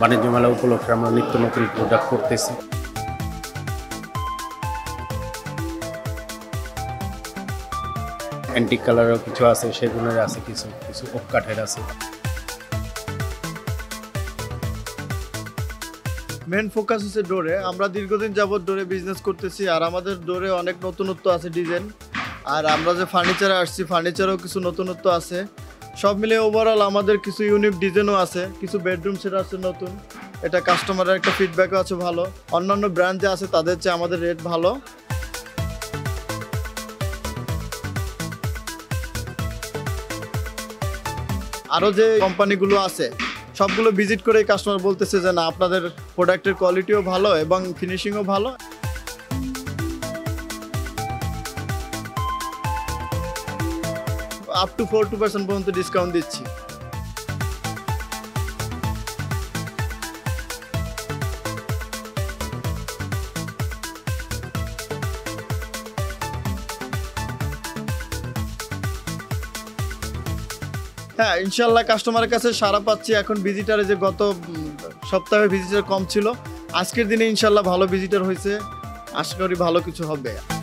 বাণিজ্য মেলা উপলক্ষে আমরা নিত্য নতুন প্রোডাক্ট করতেছি। অ্যান্টিক কালারও কিছু আছে, সেগুনের আছে, কিছু কিছু ওক কাঠের আছে। মেন ফোকাস হচ্ছে ডোরে। আমরা দীর্ঘদিন যাবত ডোরে বিজনেস করতেছি, আর আমাদের ডোরে অনেক নতুনত্ব আছে ডিজাইন। আর আমরা যে ফার্নিচারে আসছি, ফার্নিচারেও কিছু নতুনত্ব আছে। সব মিলে ওভারঅল আমাদের কিছু ইউনিক ডিজাইনও আছে, কিছু বেডরুম সেট আছে নতুন। এটা কাস্টমারের একটা ফিডব্যাকও আছে ভালো। অন্যান্য ব্র্যান্ড যে আছে তাদের চেয়ে আমাদের রেট ভালো। আরও যে কোম্পানিগুলো আছে সবগুলো ভিজিট করে কাস্টমার বলতেছে যে না, আপনাদের প্রোডাক্টের কোয়ালিটিও ভালো এবং ফিনিশিংও ভালো। আপ টু 42% পর্যন্ত ডিসকাউন্ট দিচ্ছি। হ্যাঁ, ইনশাল্লাহ কাস্টমারের কাছে সাড়া পাচ্ছি। এখন ভিজিটারে যে গত সপ্তাহে ভিজিটার কম ছিল, আজকের দিনে ইনশাল্লাহ ভালো ভিজিটার হয়েছে। আশা করি ভালো কিছু হবে।